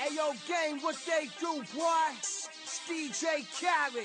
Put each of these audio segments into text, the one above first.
Hey yo, gang, what they do, boy? It's DJ Khaled.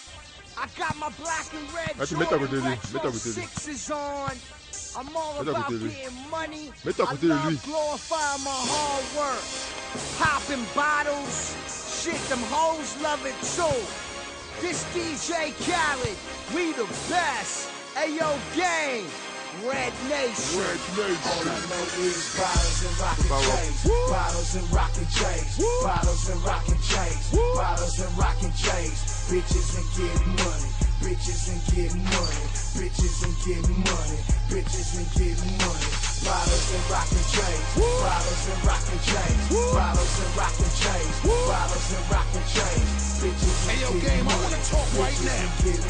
I got my black and red Jordan Retro 6s on. I'm all about getting money. I love glorifying my hard work. Popping bottles. Shit, them hoes love it too. This DJ Khaled, we the best. Hey yo, gang. Red Nation. Red Nation. All I know is bottles and rockin' chains. Bottles and rockin' chains. Bottles and rockin' chains. Bottles and rockin' chains. Bitches and getting money. Bitches and getting money. Bitches and getting money. Bitches and getting money. Bottles and rockin' chains. Bottles and rockin' chains. Bottles and rockin' chains. Bottles and rockin' chains. Bitches and getting money. Hey yo, game, I wanna talk right now.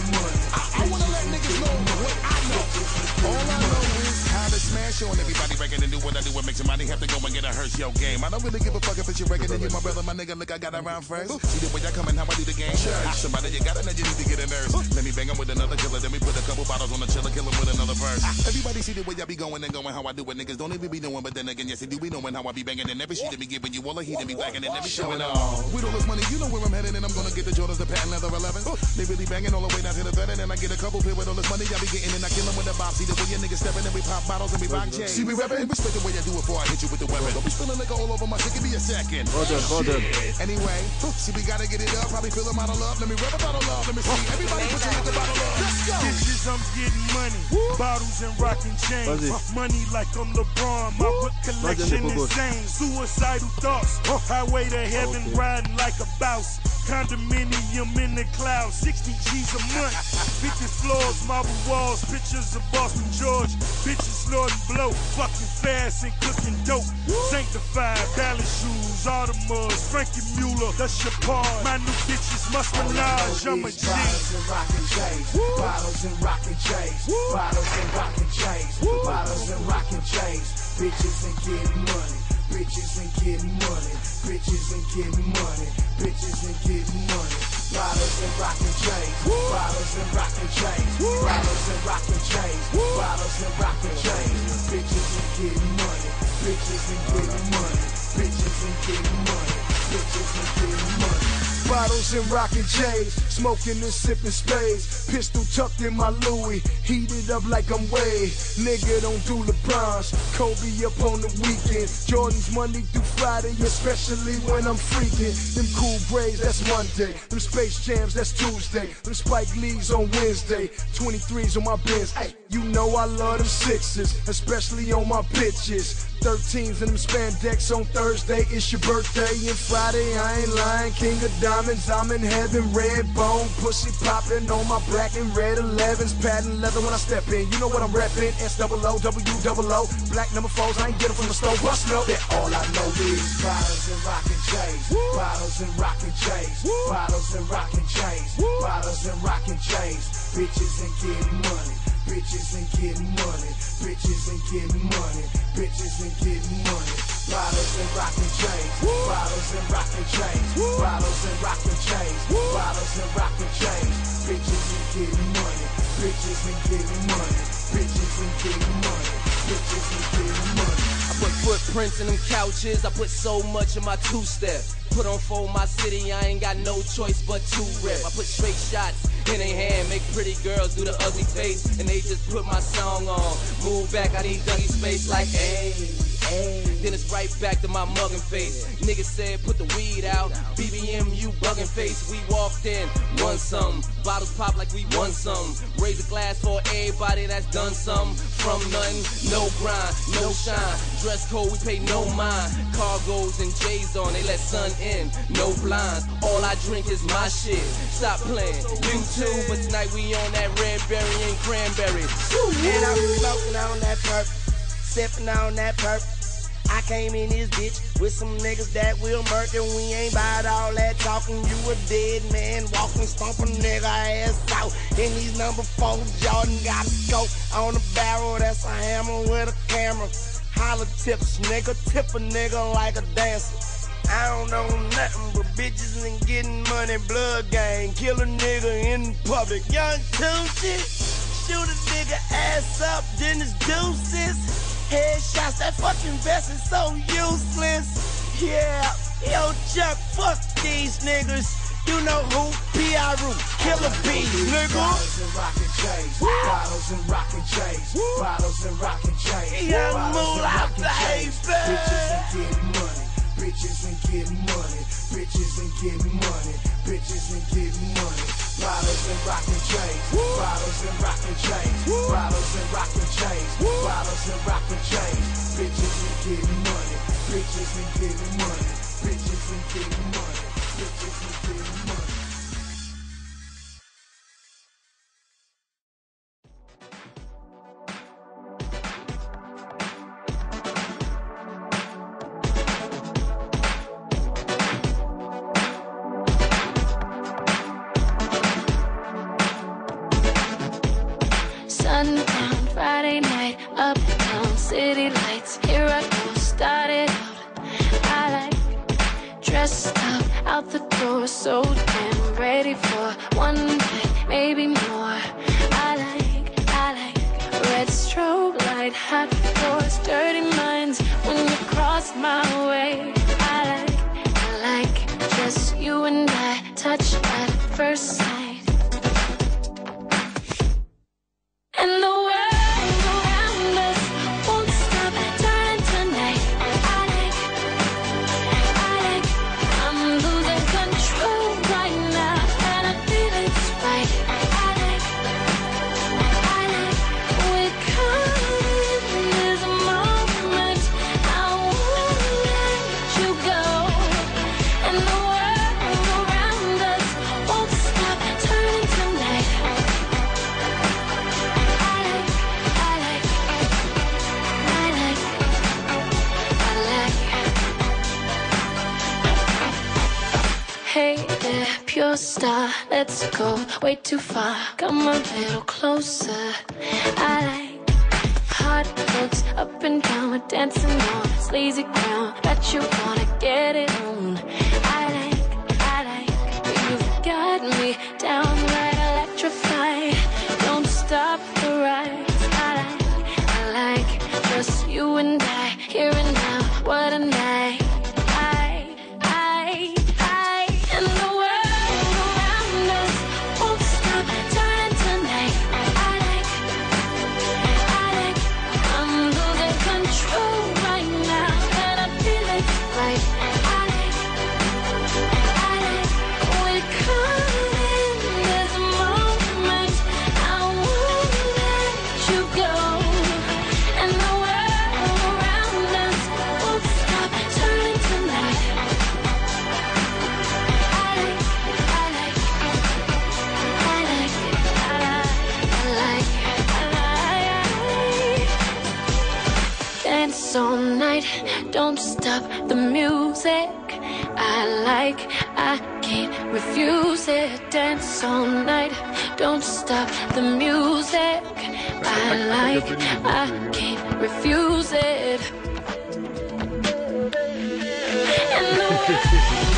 I wanna let niggas know what I know. All I know is how to smash on everybody record and do what I do and make some money. Have to go and get a Hearst, yo, game. I don't really give a fuck if it's your record and you my brother, my nigga. Look, I got around first. See the way I come and how I do the game. Somebody you gotta know you need to get a nurse. Let me bang him with another killer, then we put a couple bottles on the chiller, kill him with another verse. Everybody see the way I be going and going, how I do it. Niggas don't even be knowing, but then again, yes, they do be knowing how I be banging. And every shit that be giving you all the heat and be wagging and every showing off. With all this money, you know where I'm headed, and I'm gonna get the Jordans, the patent leather 11s. They really banging all the way down to the bed, and then I get a couple pair with all this money I be getting, and I kill them with a bob. See the way your niggas stepping, and we pop bottles and we rock chains. See, we rapping, respect the way I do it before I hit you with the weapon. Don't be spilling liquor all over my shit, give me a second. Anyway, see, we gotta get it up, probably fill them out of love. Let me rub a bottle of love, let me see. Everybody put your liquor bottle up. Let's go. Bitches, I'm getting money. Bottles and rocking chains. Money like I'm LeBron. My whip collection insane. Suicidal thoughts. Highway to heaven, riding like a boss. Condominium in the clouds, 60 G's a month. 50 floors, marble walls, pictures of Boston George. Bitches snorting blow, fucking fast and cooking dope. Sanctified, ballet shoes, Audemars, Frankie Mueller, that's your part. My new bitches must menage, I'm a G. Bottles and rockin' chains. Bottles and rockin' chains. Bottles and rockin' chains. Bottles and rockin' chains. Bitches and getting money. Bitches and getting money. Bitches and getting money. Bitches and getting money. Bottles and rockin' chains. Bottles and rockin' chains. Bottles and rockin' chains. Bottles and rockin' chains. Bitches and getting money. Bitches and getting money. Bitches and getting money. Bitches and getting money. Bottles and rockin' chains, smoking and sipping spades. Pistol tucked in my Louis, heated up like I'm Wade. Nigga don't do LeBrons, Kobe up on the weekend. Jordan's Monday through Friday, especially when I'm freaking. Them cool braids, that's Monday. Them Space Jams, that's Tuesday. Them Spike Lees on Wednesday. 23s on my Benz. Ay, you know I love them 6s, especially on my bitches. 13s and them spandex on Thursday. It's your birthday and Friday, I ain't lying. King of diamonds, I'm in heaven. Red bone, pussy popping on my black and red 11s. Patent leather when I step in. You know what I'm reppin'. SOOWOO. Black number 4s, I ain't get them from the store. Bust up. That all I know is bottles and rockin' chains. Bottles and rockin' chains. Bottles and rockin' chains. Bottles and rockin' chains. Bitches and getting money. Bitches and getting money. Bitches and getting money. Bitches and getting money. Bottles and rockin' chains. Bottles and rockin' chains. Bottles and rockin' chains. Bottles and rockin' chains. Bitches and getting money. Bitches and getting money. Bitches and getting money. Bitches and getting money. I put footprints in them couches. I put so much in my two-step. Put on for my city, I ain't got no choice but to rip. I put straight shots in their hand, make pretty girls do the ugly face, and they just put my song on. Move back, I need Dougie space like, hey, hey. Then it's right back to my mugging face. Niggas said put the weed out, BBM you bugging face. We walked in, won some, bottles pop like we won some. Raise a glass for everybody that's done some. From nothing, no grind, no shine. Dress code, we pay no mind. Cargos and J's on, they let sun in, no blinds. All I drink is my shit. Stop playing, you too. But tonight we on that red berry and cranberry. And I'm smoking on that perp, sipping on that perp. I came in this bitch with some niggas that will murk, and we ain't bout all that talking. You a dead man walking, stomping nigga ass out. And these number 4 Jordan got a scope on the barrel, that's a hammer with a camera. Holla tips, nigga, tip a nigga like a dancer. I don't know nothing but bitches and getting money, blood gang, kill a nigga in public. Young Tunechi, shoot a nigga ass up, then it's deuces. Headshots, that fucking vest is so useless. Yeah, yo, Chuck, fuck these niggas. You know who? P.I.R.U. Killer Bees, nigga. Bottles and rockin' chains. Bottles and rockin' chains. Bottles and rockin' chains. Young Moolah, baby. Bitches and getting money. Bitches and getting money. Bitches and getting money. Bitches and getting money. Bottles and rockin' chains. Bottles and rockin' chains. Bottles and rockin' chains. Bottles and rockin' chains. Bitches and getting money. Bitches and getting money. Bitches and getting money. Bitches and getting money. Sundown, Friday night, uptown, city lights. Here I go, started out. I like dressed up, out the door, so damn ready for one night, maybe more. I like red strobe light, hot floors, dirty minds. When you cross my way, I like just you and I, touch at first sight. And the world around us won't stop turning tonight. I like, I'm losing control right now, and I feel it's right. I like, we're caught in this moment. I won't let you go. And the world around us won't stop turning tonight. Hey there, pure star, let's go way too far. Come a little closer. I like hot looks up and down, we're dancing on sleazy ground. Bet you wanna get it on. I like, you've got me downright electrified. Don't stop the ride. I like just you and I, here and now. What a night. And the world around us won't stop turning tonight. I like, I'm losing control right now, and I feel it's right. I like, we're caught in this moment. I won't let you go. And the world around us won't stop turning tonight. Dance all night, don't stop the music. I can't refuse it. Dance all night, don't stop the music. I can't refuse it. And the